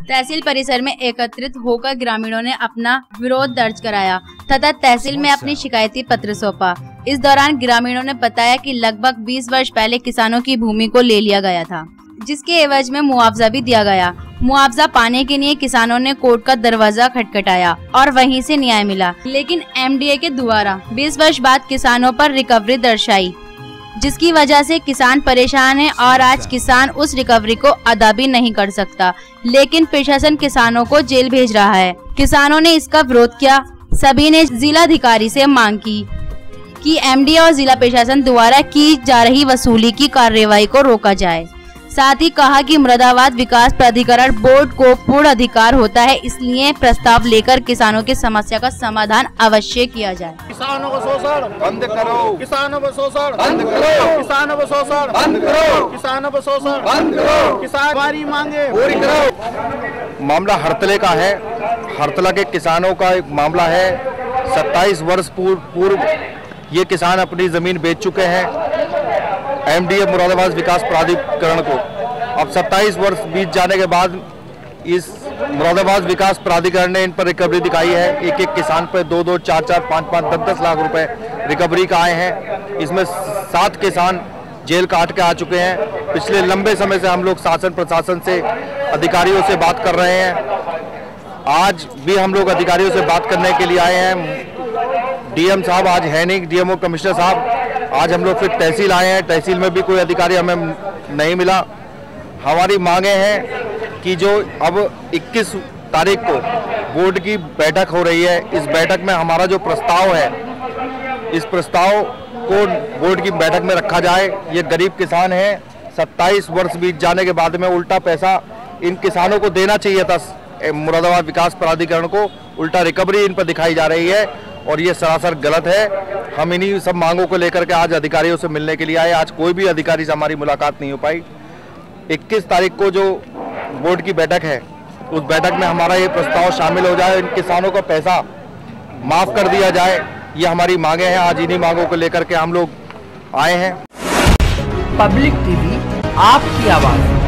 तहसील परिसर में एकत्रित होकर ग्रामीणों ने अपना विरोध दर्ज कराया तथा तहसील में अपनी शिकायती पत्र सौंपा। इस दौरान ग्रामीणों ने बताया कि लगभग 20 वर्ष पहले किसानों की भूमि को ले लिया गया था, जिसके एवज में मुआवजा भी दिया गया। मुआवजा पाने के लिए किसानों ने कोर्ट का दरवाजा खटखटाया और वहीं से न्याय मिला, लेकिन एमडीए के द्वारा 20 वर्ष बाद किसानों पर रिकवरी दर्शाई, जिसकी वजह से किसान परेशान है और आज किसान उस रिकवरी को अदा भी नहीं कर सकता। लेकिन प्रशासन किसानों को जेल भेज रहा है। किसानों ने इसका विरोध किया। सभी ने जिलाधिकारी से मांग की कि एमडीए और जिला प्रशासन द्वारा की जा रही वसूली की कार्रवाई को रोका जाए। साथ ही कहा कि मुरादाबाद विकास प्राधिकरण बोर्ड को पूर्ण अधिकार होता है, इसलिए प्रस्ताव लेकर किसानों की समस्या का समाधान अवश्य किया जाए। किसानों को शोषण बंद करो, किसानों को शोषण बंद करो, किसानों को शोषण बंद करो, किसानों को शोषण बंद करो, किसान हमारी मांगे पूरी करो। मामला हरतले का है। हरतला के किसानों का एक मामला है। 27 वर्ष पूर्व ये किसान अपनी जमीन बेच चुके हैं एमडीए मुरादाबाद विकास प्राधिकरण को। अब 27 वर्ष बीत जाने के बाद इस मुरादाबाद विकास प्राधिकरण ने इन पर रिकवरी दिखाई है। एक एक किसान पर 2-2, 4-4, 5-5, 10-10 लाख रुपए रिकवरी का आए हैं। इसमें 7 किसान जेल काट के आ चुके हैं। पिछले लंबे समय से हम लोग शासन प्रशासन से अधिकारियों से बात कर रहे हैं। आज भी हम लोग अधिकारियों से बात करने के लिए आए हैं। डीएम साहब आज है नहीं, डीएमओ कमिश्नर साहब। आज हम लोग फिर तहसील आए हैं। तहसील में भी कोई अधिकारी हमें नहीं मिला। हमारी मांगे हैं कि जो अब 21 तारीख को बोर्ड की बैठक हो रही है, इस बैठक में हमारा जो प्रस्ताव है, इस प्रस्ताव को बोर्ड की बैठक में रखा जाए। ये गरीब किसान हैं। 27 वर्ष बीत जाने के बाद में उल्टा पैसा इन किसानों को देना चाहिए था। मुरादाबाद विकास प्राधिकरण को उल्टा रिकवरी इन पर दिखाई जा रही है और ये सरासर गलत है। हम इन्हीं सब मांगों को लेकर के आज अधिकारियों से मिलने के लिए आए। आज कोई भी अधिकारी से हमारी मुलाकात नहीं हो पाई। 21 तारीख को जो बोर्ड की बैठक है, उस बैठक में हमारा ये प्रस्ताव शामिल हो जाए, इन किसानों का पैसा माफ कर दिया जाए। ये हमारी मांगे हैं। आज इन्हीं मांगों को लेकर के हम लोग आए हैं। पब्लिक टीवी, आपकी आवाज़।